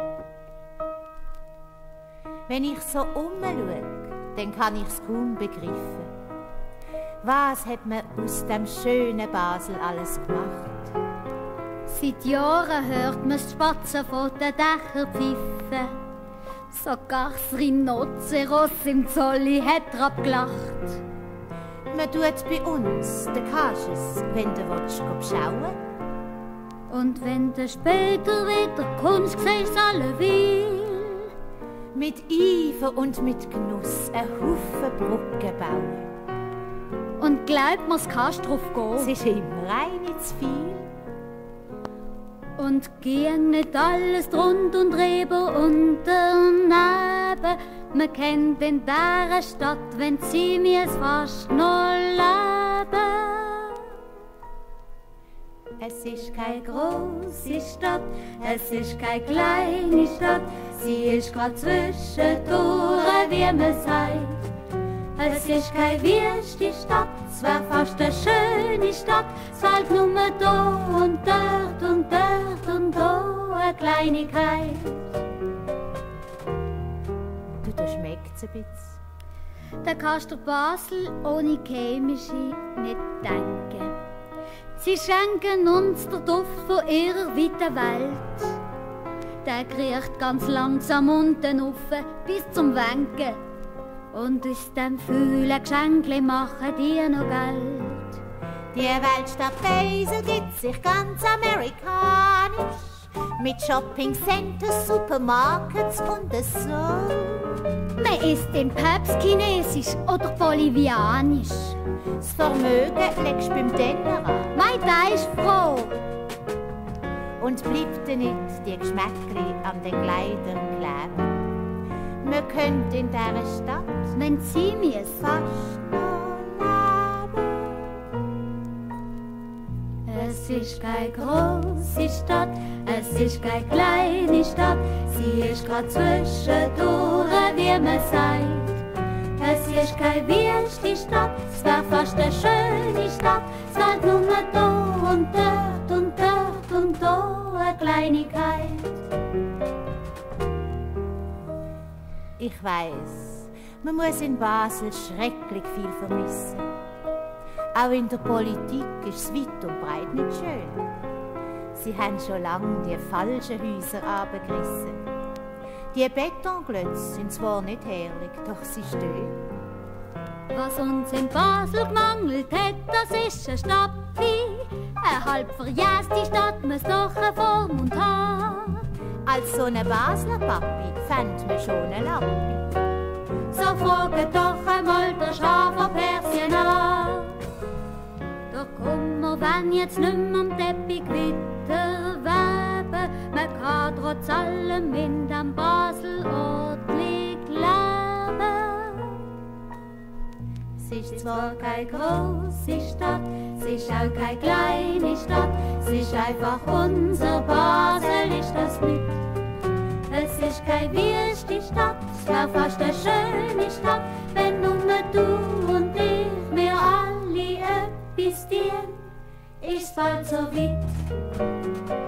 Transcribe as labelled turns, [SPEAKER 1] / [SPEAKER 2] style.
[SPEAKER 1] Wenn ich so umschaue, dann kann ich's kaum begreifen. Was hat man aus dem schönen Basel alles gemacht?
[SPEAKER 2] Seit Jahren hört man die Spatzen von den Dächern pfeifen. Sogar das Rhinoceros im Zolli hat drauf gelacht.
[SPEAKER 1] Man tut bei uns, den Kasches, wenn du schauen.
[SPEAKER 2] Und wenn du später wieder kommst, siehst alle will.
[SPEAKER 1] Mit Eifer und mit Genuss ein Haufen Brücken bauen.
[SPEAKER 2] Und glaubt mir's, kannst drauf gehen.
[SPEAKER 1] Es ist immer rein zu viel.
[SPEAKER 2] Und ging nicht alles drund und drüber und daneben. Man kennt in dieser Stadt, wenn sie mir fast noch leben. Es ist keine große Stadt, es ist keine kleine Stadt. Sie ist grad zwischendurch, wie man sagt. Es ist keine wüste Stadt, es wär fast eine schöne Stadt. Es fällt nur da und dort und dort und da eine Kleinigkeit.
[SPEAKER 1] Da schmeckt's ein bisschen.
[SPEAKER 2] Da kannst du Basel ohne chemische nicht denken. Sie schenken uns den Duft von ihrer weiten Welt. Der kriecht ganz langsam unten rauf bis zum Wenken. Und aus dem vielen Geschenkli machen die noch Geld.
[SPEAKER 1] Die Weltstadt Basel gibt sich ganz amerikanisch. Mit Shopping-Centers, Supermarkets und so.
[SPEAKER 2] Man isst im Pubs chinesisch oder bolivianisch.
[SPEAKER 1] Das Vermögen legst du beim Denner an.
[SPEAKER 2] Mein Teil ist froh.
[SPEAKER 1] Und bleibt dir nicht die Geschmäckli an den Kleidern kleben. Man könnte in dieser Stadt,
[SPEAKER 2] wenn sie mir
[SPEAKER 1] fast noch leben.
[SPEAKER 2] Es ist keine große Stadt, es ist keine kleine Stadt. Sie ist grad zwischendurch, wie man sagt. Es ist keine wüste Stadt, es wär fast eine schöne Stadt. Es fällt nur da und dort und dort und da eine Kleinigkeit.
[SPEAKER 1] Ich weiss, man muss in Basel schrecklich viel vermissen. Auch in der Politik ist es weit und breit nicht schön. Sie haben schon lange die falschen Häuser abgerissen. Die Betonklötze sind zwar nicht herrlich, doch sie stehen.
[SPEAKER 2] Was uns in Basel gemangelt hat, das ist eine Stappi. Eine halb verjäste Stadt muss doch eine Form und haben.
[SPEAKER 1] Als so eine Basler Papi fand man schon eine Lampe.
[SPEAKER 2] So frage doch einmal der Schafer Persien an. Doch komm, wir wollen jetzt nicht mehr am Teppich weiter weben. Man kann trotz allem in dem Basel ordentlich leben. Es ist zwar keine große Stadt, es ist auch keine kleine Stadt. Es ist einfach unser Basel, ist das nicht. Es ist keine wüste Stadt, es wär fast eine schöne Stadt, wenn nur du und ich, wir alle etwas dienen, ist bald so weit.